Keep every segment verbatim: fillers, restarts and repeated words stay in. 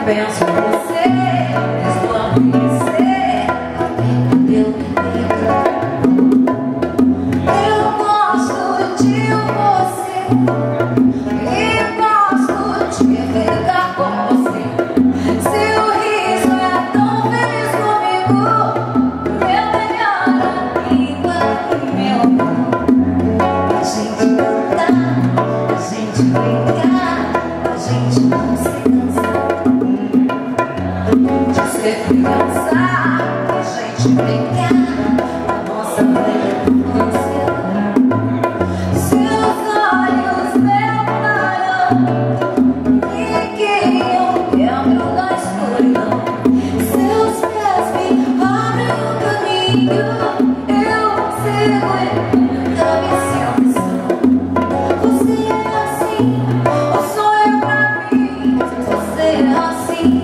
penso em você, estou a conhecer eu eu gosto de você e gosto de ficar com você. Seu riso é tão feliz comigo, meu melhor amigo e meu amor. A gente cantar, a gente brincar, a gente não se criança, a gente brincar a nossa velha infância. Seus olhos meu clarão e que eu lembro da escuridão. Seus pés me abrem o caminho, eu sigo em muita missão. Você é assim, o sonho pra mim, você é assim.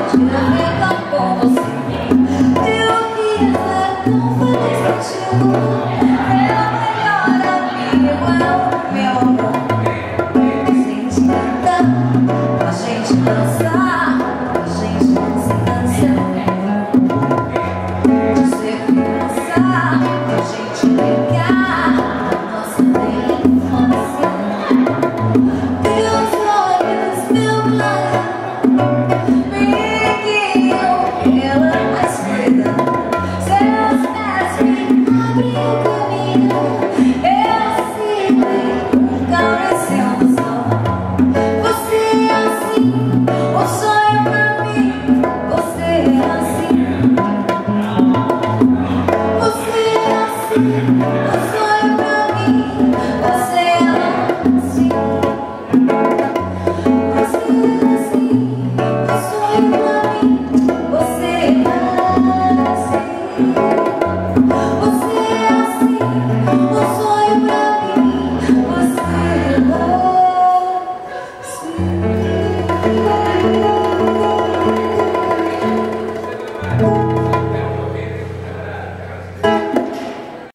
Não faz sentido.